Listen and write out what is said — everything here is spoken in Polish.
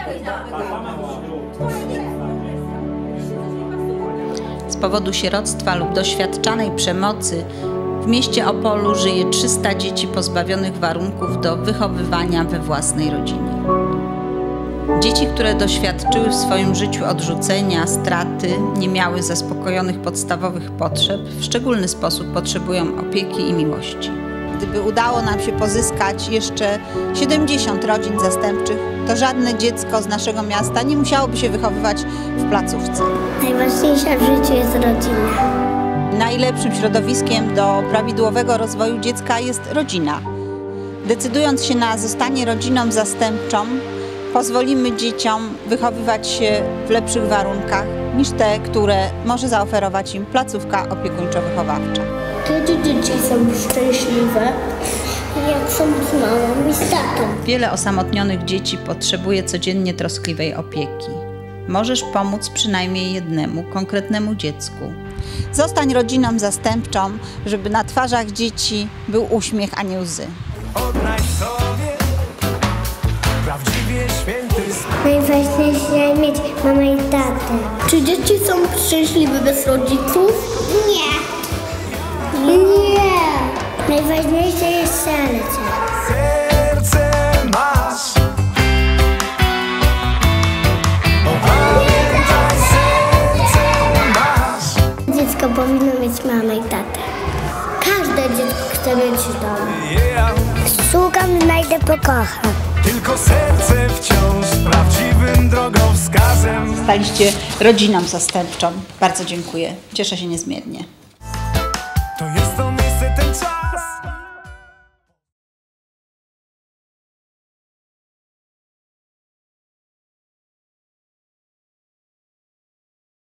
Z powodu sieroctwa lub doświadczanej przemocy w mieście Opolu żyje 300 dzieci pozbawionych warunków do wychowywania we własnej rodzinie. Dzieci, które doświadczyły w swoim życiu odrzucenia, straty, nie miały zaspokojonych podstawowych potrzeb, w szczególny sposób potrzebują opieki i miłości. Gdyby udało nam się pozyskać jeszcze 70 rodzin zastępczych, to żadne dziecko z naszego miasta nie musiałoby się wychowywać w placówce. Najważniejsza w życiu jest rodzina. Najlepszym środowiskiem do prawidłowego rozwoju dziecka jest rodzina. Decydując się na zostanie rodziną zastępczą, pozwolimy dzieciom wychowywać się w lepszych warunkach niż te, które może zaoferować im placówka opiekuńczo-wychowawcza. Kiedy dzieci są szczęśliwe? Jak są z mamą i z tatą. Wiele osamotnionych dzieci potrzebuje codziennie troskliwej opieki. Możesz pomóc przynajmniej jednemu konkretnemu dziecku. Zostań rodziną zastępczą, żeby na twarzach dzieci był uśmiech, a nie łzy. Odnajdź sobie prawdziwie święty spokój. Najważniejsze mieć mamę i tatę. Czy dzieci są szczęśliwe bez rodziców? Nie. Nie. Najważniejsze jest serce. Serce masz. Pamiętaj, serce masz. Dziecko powinno mieć mamę i tatę. Każde dziecko chce mieć dom. Szukam, znajdę, pokocham. Tylko serce wciąż prawdziwym drogowskazem. Staliście rodziną zastępczą. Bardzo dziękuję. Cieszę się niezmiernie.